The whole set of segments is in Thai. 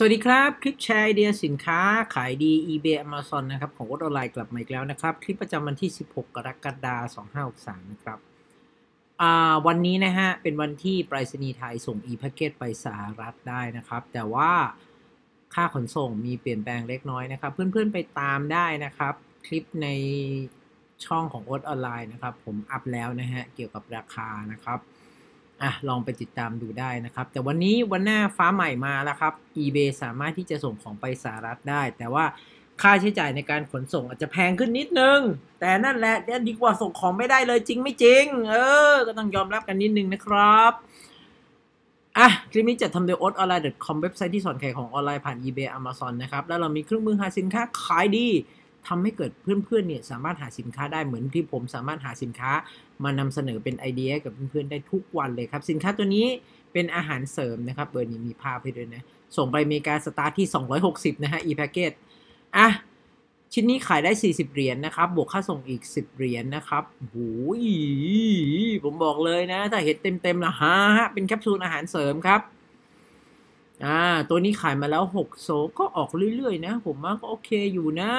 สวัสดีครับคลิปแชร์ไอเดียสินค้าขายดี eBay Amazon นะครับของออนไลน์กลับมาอีกแล้วนะครับคลิปประจำวันที่16กรกฎาคม2563นะครับวันนี้นะฮะเป็นวันที่ไปรษณีย์ไทยส่ง e-packet ไปสหรัฐได้นะครับแต่ว่าค่าขนส่งมีเปลี่ยนแปลงเล็กน้อยนะครับเพื่อนๆไปตามได้นะครับคลิปในช่องของโอ๊ตออนไลน์นะครับผมอัพแล้วนะฮะเกี่ยวกับราคานะครับลองไปติดตามดูได้นะครับแต่วันนี้วันหน้าฟ้าใหม่มาแล้วครับ eBay สามารถที่จะส่งของไปสหรัฐได้แต่ว่าค่าใช้จ่ายในการขนส่งอาจจะแพงขึ้นนิดนึงแต่นั่นแหละดีกว่าส่งของไม่ได้เลยจริงไม่จริงก็ต้องยอมรับกันนิดนึงนะครับคลิปนี้จัดทำโดย oatonline.com เว็บไซต์ที่สอนขายของออนไลน์ผ่าน eBay Amazon นะครับแล้วเรามีเครื่องมือหาสินค้าขายดีทำให้เกิดเพื่อนๆเนี่ยสามารถหาสินค้าได้เหมือนที่ผมสามารถหาสินค้ามานำเสนอเป็นไอเดียกับเพื่อนๆได้ทุกวันเลยครับสินค้าตัวนี้เป็นอาหารเสริมนะครับนี้มีภาพให้ด้วยนะส่งไปอเมริกาสตาร์ทที่260นะฮะ e-packet ชิ้นนี้ขายได้40เหรียญนะครับบวกค่าส่งอีก10เหรียญนะครับโอ้ยผมบอกเลยนะถ้าเห็นเต็มๆนะฮะเป็นแคปซูลอาหารเสริมครับตัวนี้ขายมาแล้ว6โซก็ออกเรื่อยๆนะผมว่าก็โอเคอยู่นะ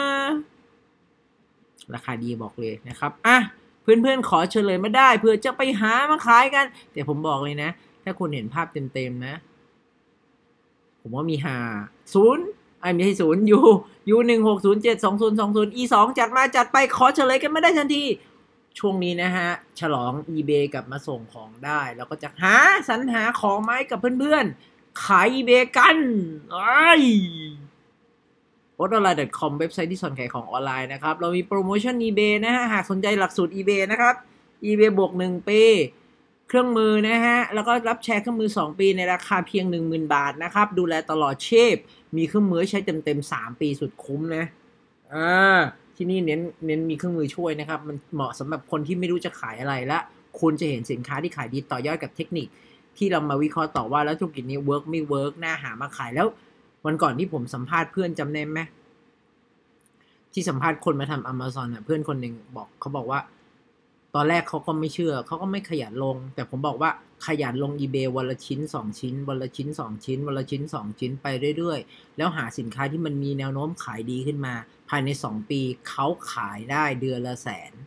ราคาดีบอกเลยนะครับเพื่อนๆขอเฉลยมาได้เพื่อจะไปหามาขายกันแต่ผมบอกเลยนะถ้าคุณเห็นภาพเต็มๆนะผมว่ามีไม่ใช่ยู16072020 E2 จัดไปขอเฉลยกันไม่ได้ทันทีช่วงนี้นะฮะฉลอง eBay กลับมาส่งของได้แล้วก็จะสรรหาของไม้กับเพื่อนๆขาย eBay กันoatonline.com เว็บไซต์ที่สอนขายของออนไลน์นะครับเรามีโปรโมชั่น eBay นะฮะหากสนใจหลักสูตร eBay นะครับ eBay บวก1 ปีเครื่องมือนะฮะแล้วก็รับแชร์เครื่องมือ2 ปีในราคาเพียง 10,000 บาทนะครับดูแลตลอดชีพมีเครื่องมือใช้เต็ม3 ปีสุดคุ้มนะที่นี่เน้นมีเครื่องมือช่วยนะครับมันเหมาะสำหรับคนที่ไม่รู้จะขายอะไรและคุณจะเห็นสินค้าที่ขายดีต่อยอดกับเทคนิคที่เรามาวิเคราะห์ต่อว่าแล้วธุรกิจนี้เวิร์กไม่เวิร์กน่าหามาขายแล้ววันก่อนที่ผมสัมภาษณ์เพื่อนจำได้ไหมที่สัมภาษณ์คนมาทำ Amazon เพื่อนคนหนึ่งเขาบอกว่าตอนแรกเขาก็ไม่เชื่อเขาก็ไม่ขยันลงแต่ผมบอกว่าขยันลง eBay วันละชิ้น2 ชิ้นวันละชิ้น2 ชิ้นวันละชิ้น2 ชิ้นไปเรื่อยๆแล้วหาสินค้าที่มันมีแนวโน้มขายดีขึ้นมาภายใน2 ปีเขาขายได้เดือนละ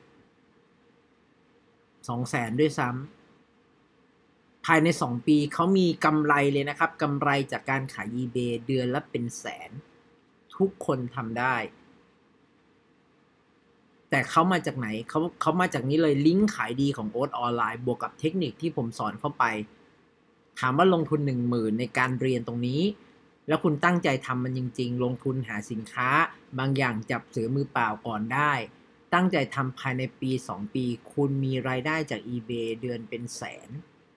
200,000ด้วยซ้ำภายใน2 ปีเขามีกำไรเลยนะครับกำไรจากการขาย eBay เดือนละเป็นแสนทุกคนทำได้แต่เขามาจากไหนเขามาจากนี้เลยลิงก์ขายดีของโอ๊ตออนไลน์บวกกับเทคนิคที่ผมสอนเข้าไปถามว่าลงทุน 10,000 ในการเรียนตรงนี้แล้วคุณตั้งใจทำมันจริงๆลงทุนหาสินค้าบางอย่างจับเสือมือเปล่าก่อนได้ตั้งใจทำภายในปี2 ปีคุณมีรายได้จาก eBay เดือนเป็นแสน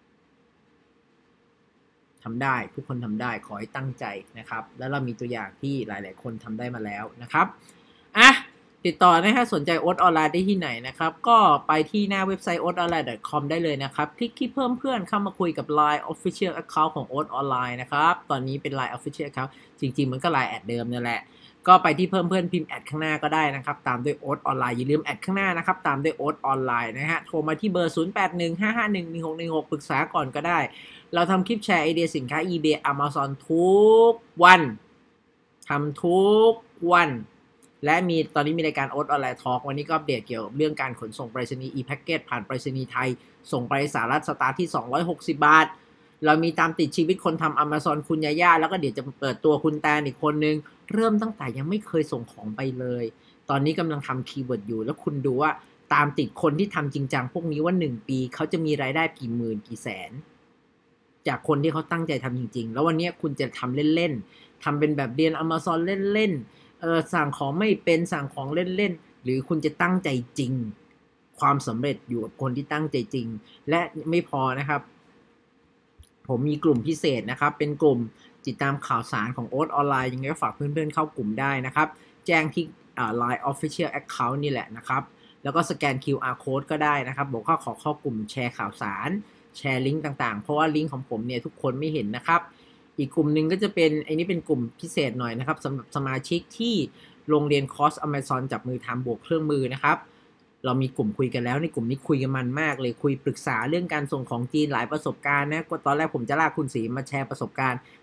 ทำได้ทุกคนทำได้ขอให้ตั้งใจนะครับแล้วเรามีตัวอย่างที่หลายๆคนทำได้มาแล้วนะครับติดต่อนะฮะสนใจโอ๊ตออนไลน์ได้ที่ไหนนะครับก็ไปที่หน้าเว็บไซต์ oatonline.com ได้เลยนะครับคลิกที่เพิ่มเพื่อนเข้ามาคุยกับ Line Official Account ของโอ๊ตออนไลน์นะครับตอนนี้เป็น Line Official Account จริงๆมันก็ Line แอดเดิมนั่นแหละก็ไปที่เพิ่มเพื่อนพิมพ์แอดข้างหน้าก็ได้นะครับตามด้วยโอ๊ตออนไลน์อย่าลืมแอดข้างหน้านะครับตามด้วยโอ๊ตออนไลน์นะฮะโทรมาที่เบอร์0815511616ปรึกษาก่อนก็ได้เราทำคลิปแชร์ไอเดียสินค้า eBay Amazon ทุกวันทำทุกวันและตอนนี้มีรายการโอ๊ตออนไลน์ทอล์กวันนี้ก็อัปเดตเกี่ยวกับเรื่องการขนส่งไปรษณีย์ e-packet ผ่านไปรษณีย์ไทยส่งไปสหรัฐสตาร์ทที่260 บาทเรามีตามติดชีวิตคนทำ Amazon คุณยาย่าแล้วก็เดี๋ยวจะเปิดตัวคุณแตนอีกคนนึงเริ่มตั้งแต่ยังไม่เคยส่งของไปเลยตอนนี้กำลังทำคีย์เวิร์ดอยู่แล้วคุณดูว่าตามติดคนที่ทำจริงจังพวกนี้ว่า1 ปีเขาจะมีรายได้กี่หมื่นกี่แสนจากคนที่เขาตั้งใจทำจริงๆแล้ววันนี้คุณจะทำเล่นๆทำเป็นแบบเรียน Amazon เล่นๆสั่งของไม่เป็นสั่งของเล่นๆหรือคุณจะตั้งใจจริงความสำเร็จอยู่กับคนที่ตั้งใจจริงและไม่พอนะครับผมมีกลุ่มพิเศษนะครับเป็นกลุ่มติดตามข่าวสารของโอ๊ตออนไลน์ยังไงก็ฝากเพื่อนๆเข้ากลุ่มได้นะครับแจ้งที่Line Official Account นี่แหละนะครับแล้วก็สแกน QR Code ก็ได้นะครับบอกว่าขอเข้ากลุ่มแชร์ข่าวสารแชร์ลิงก์ต่างๆเพราะว่าลิงก์ของผมเนี่ยทุกคนไม่เห็นนะครับอีกกลุ่มหนึ่งก็จะเป็นนี้เป็นกลุ่มพิเศษหน่อยนะครับสำหรับสมาชิกที่โรงเรียนคอร์ส Amazon จับมือทำบวกเครื่องมือนะครับเรามีกลุ่มคุยกันแล้วในกลุ่มนี้คุยกันมันมากเลยคุยปรึกษาเรื่องการส่งของจีนหลายประสบการณ์นะตอนแรกผมจะลากคุณศรีมาแชร์ประสบการณ์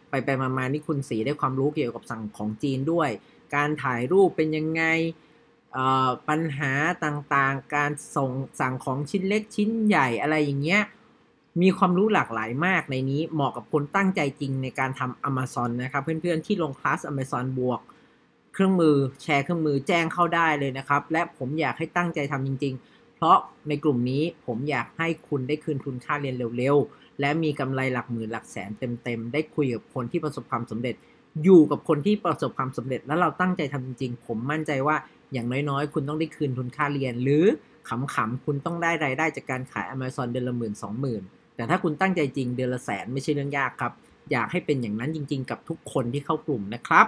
ไปมานี่คุณสีได้ความรู้เกี่ยวกับสั่งของจีนด้วยการถ่ายรูปเป็นยังไงปัญหาต่างๆการสั่งของชิ้นเล็กชิ้นใหญ่อะไรอย่างเงี้ยมีความรู้หลากหลายมากในนี้เหมาะกับคนตั้งใจจริงในการทำ Amazon นะครับเพื่อนๆที่ลงคลาส Amazon บวกเครื่องมือแชร์เครื่องมือแจ้งเข้าได้เลยนะครับและผมอยากให้ตั้งใจทำจริงๆเพราะในกลุ่มนี้ผมอยากให้คุณได้คืนทุนค่าเรียนเร็วๆและมีกำไรหลักหมื่นหลักแสนเต็มๆได้คุยกับคนที่ประสบความสำเร็จอยู่กับคนที่ประสบความสำเร็จแล้วเราตั้งใจทำจริงๆผมมั่นใจว่าอย่างน้อยๆคุณต้องได้คืนทุนค่าเรียนหรือขำๆคุณต้องได้รายได้จากการขาย Amazon เดือนละ10,000-20,000แต่ถ้าคุณตั้งใจจริงเดือนละ100,000ไม่ใช่เรื่องยากครับอยากให้เป็นอย่างนั้นจริงๆกับทุกคนที่เข้ากลุ่มนะครับ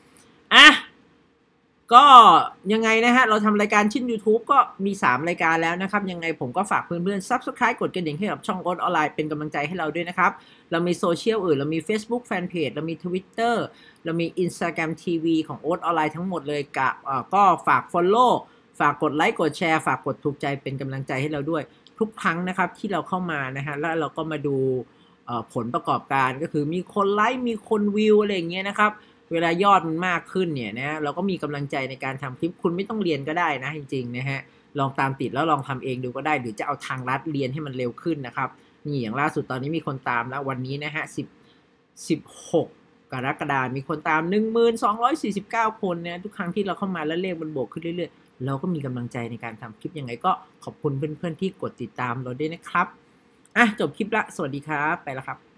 ก็ยังไงนะฮะเราทำรายการชิ้น YouTube ก็มี3รายการแล้วนะครับยังไงผมก็ฝากเพื่อนๆ Subscribe กดกระดิ่งให้กับช่องโอ๊ตออนไลน์เป็นกำลังใจให้เราด้วยนะครับเรามีโซเชียลอื่นเรามี Facebook Fanpage เรามี Twitter เรามี Instagram TV ของโอ๊ตออนไลน์ทั้งหมดเลยก็ฝาก Follow ฝากกดไลค์กดแชร์ฝากกดถูกใจเป็นกำลังใจให้เราด้วยทุกครั้งนะครับที่เราเข้ามานะฮะแล้วเราก็มาดูผลประกอบการก็คือมีคนไลค์มีคนวิวอะไรอย่างเงี้ยนะครับเวลายอดมันมากขึ้นเนี่ยนะเราก็มีกำลังใจในการทำคลิปคุณไม่ต้องเรียนก็ได้นะจริงๆนะฮะลองตามติดแล้วลองทำเองดูก็ได้หรือจะเอาทางลัดเรียนให้มันเร็วขึ้นนะครับนี่อย่างล่าสุดตอนนี้มีคนตามแล้ววันนี้นะฮะ16กรกฎาคมมีคนตาม 1249 คนนะทุกครั้งที่เราเข้ามาแล้วเลขมันบวกขึ้นเรื่อยๆเราก็มีกำลังใจในการทำคลิปยังไงก็ขอบคุณเพื่อนๆที่กดติดตามเราด้วยนะครับจบคลิปละสวัสดีครับไปแล้วครับ